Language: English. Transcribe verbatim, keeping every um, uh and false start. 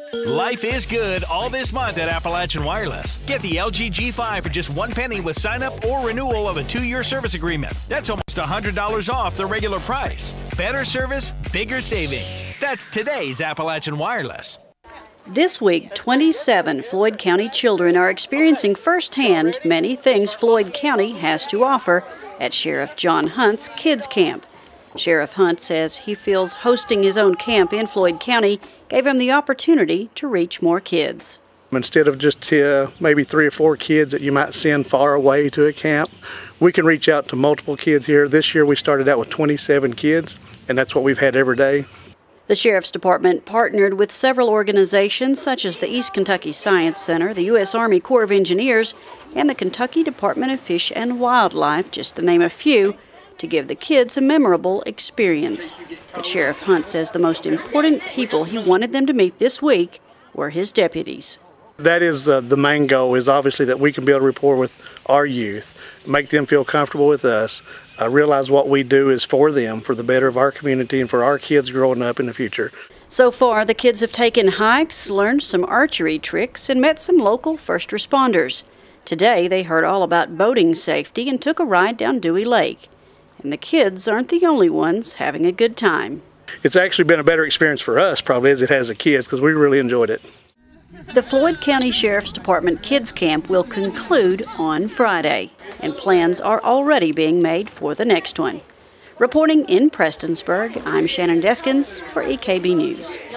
Life is good all this month at Appalachian Wireless. Get the L G G five for just one penny with sign-up or renewal of a two-year service agreement. That's almost one hundred dollars off the regular price. Better service, bigger savings. That's today's Appalachian Wireless. This week, twenty-seven Floyd County children are experiencing firsthand many things Floyd County has to offer at Sheriff John Hunt's Kids Camp. Sheriff Hunt says he feels hosting his own camp in Floyd County gave him the opportunity to reach more kids. Instead of just uh, maybe three or four kids that you might send far away to a camp, we can reach out to multiple kids here. This year we started out with twenty-seven kids, and that's what we've had every day. The Sheriff's Department partnered with several organizations such as the East Kentucky Science Center, the U S Army Corps of Engineers, and the Kentucky Department of Fish and Wildlife, just to name a few, to give the kids a memorable experience. But Sheriff Hunt says the most important people he wanted them to meet this week were his deputies. That is uh, the main goal, is obviously that we can build a rapport with our youth, make them feel comfortable with us, uh, realize what we do is for them, for the better of our community and for our kids growing up in the future. So far, the kids have taken hikes, learned some archery tricks, and met some local first responders. Today, they heard all about boating safety and took a ride down Dewey Lake. And the kids aren't the only ones having a good time. It's actually been a better experience for us, probably, as it has the kids, because we really enjoyed it. The Floyd County Sheriff's Department Kids Camp will conclude on Friday, and plans are already being made for the next one. Reporting in Prestonsburg, I'm Shannon Deskins for E K B News.